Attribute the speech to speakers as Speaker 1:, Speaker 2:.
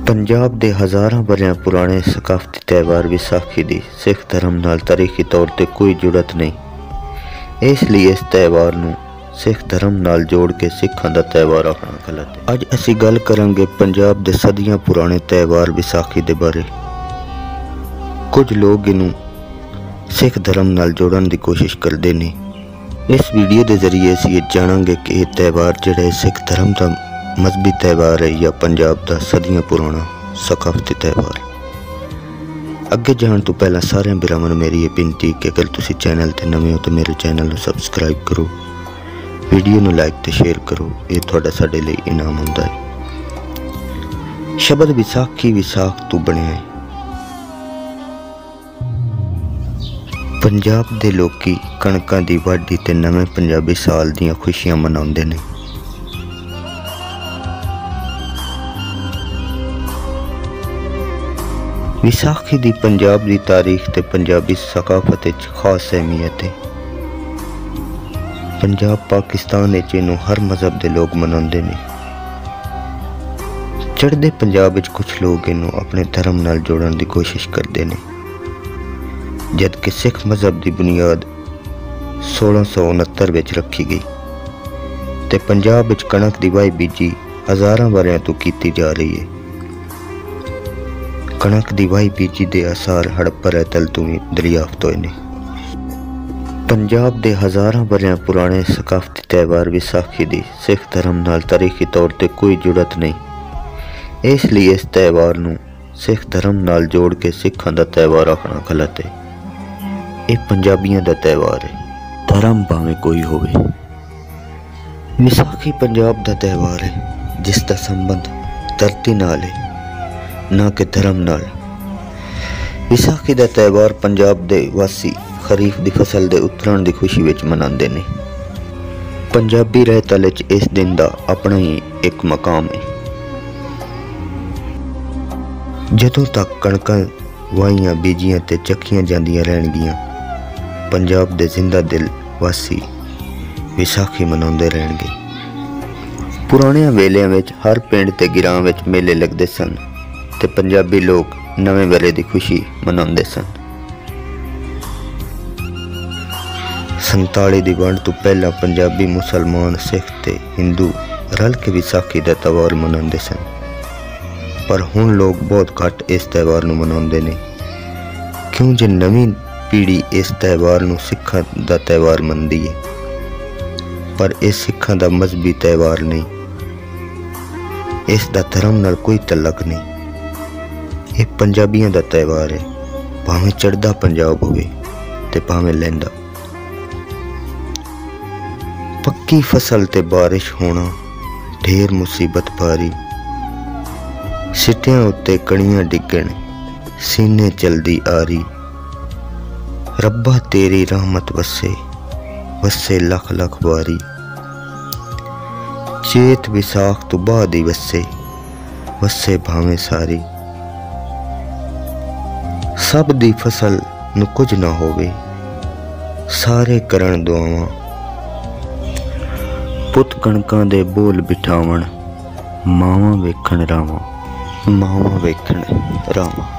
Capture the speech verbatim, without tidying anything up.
Speaker 1: पंजाब दे हज़ारां बरियां पुराने सकाफती त्यौहार विसाखी दी सिख धर्म नाल तारीखी तौर ते कोई जुड़त नहीं। इसलिए इस त्यौहार नूं सिख धर्म नाल जोड़ के सिखां दा त्यौहार आखना गलत है। अज असीं गल करांगे पंजाब दे सदियां पुराने त्यौहार विसाखी दे बारे। कुछ लोग इनू सिख धर्म नाल जोड़न दी कोशिश करदे ने। इस वीडियो के जरिए असीं ये जाणांगे कि यह त्यौहार जिहड़ा सिख धर्म का मजहबी त्यौहार है या पंजाब का सदियां पुराना सकाफती त्यौहार। अगे जाने तो पहला सारे भरावां नूं मेरी ये बेनती कि अगर तुसीं चैनल ते नवे हो तो मेरे चैनल नूं सबसक्राइब करो, वीडियो नूं लाइक ते शेयर करो। ये तुहाडा साडे लई इनाम हुंदा है। शब्द विसाखी विसाख तो बनिया है। पंजाब दे लोकी कणकां दी वाढी ते नवें पंजाबी साल दीयां खुशियां मनाउंदे ने। विसाखी दी पंजाब दी तारीख ते पंजाबी सकाफत विच खास अहमियत है। पंजाब पाकिस्तान विच इनू हर मजहब दे लोग मनाउंदे ने। चढ़दे पंजाब विच कुछ लोग इनू अपने धर्म नाल जोड़न दी कोशिश करदे ने, जबकि सिख मजहब की बुनियाद सोलह सौ उनहत्तर विच रखी गई ते पंजाब विच कणक दी वाही बीजी हज़ारां वरियां तो की जा रही है। कणक दी वाही बीजी दे आसार हड़प्पा रैतल तो भी दरियाफ्त होए ने। पंजाब दे हज़ारां वरियां पुराने सकाफती त्यौहार विसाखी दी सिख धर्म नाल तारीखी तौर ते कोई जुड़त नहीं। इसलिए इस त्यौहार नूं सिख धर्म नाल जोड़ के सिखां दा त्यौहार आखना गलत है। यह पंजाबियों का त्यौहार है, धर्म भावें कोई होवे। विसाखी पंजाब का त्यौहार है जिसका संबंध धरती नाल है, ना कि धर्म नाल। विसाखी का त्यौहार पंजाब दे वासी खरीफ की फसल के उतरन की खुशी विच मनाते हैं। पंजाबी रहतल विच इस दिन का अपना ही एक मकाम है। जदों तक कणकां वाहियां बीजियां ते चखियां जांदियां रहणगियां, पंजाब दे जिंदा दिल वासी विसाखी मनाउंदे रहणगे। पुराने वेलियां विच हर पिंड ते गिरां विच मेले लगदे सन ते पंजाबी लोग नवे वेले की खुशी मनाउंदे सन। संताली की वंड तो पहला पंजाबी मुसलमान सिख ते हिंदू रल के विसाखी का त्यौहार मनाउंदे सन, पर हुण लोग बहुत घट इस त्यौहार नूं मनाउंदे ने, क्यों जे नवीं पीढ़ी इस त्यौहार नूं सिखां दा त्यौहार मनदी है। पर इस सिखां दा मजहबी त्यौहार नहीं, इस दा धर्म नाल कोई तलक नहीं। यह पंजाबियों का त्यौहार है, भावें चढ़दा पंजाब होवे ते भावें लैंदा। पक्की फसल ते बारिश होना, ढेर मुसीबत भारी, सिटियां उत्ते कणियां डिगण, सीने चलदी आरी। रब्बा तेरी रहमत वसे वसे लख लख वारी। चेत विसाख तो बाद ही वसे वसे भावें सारी। सब दी फसल नूं कुछ ना होवे, सारे करन दुआवां। पुत कणकां दे बोल बिठावण, मावां वेखण रावां, मावां वेखण रावां।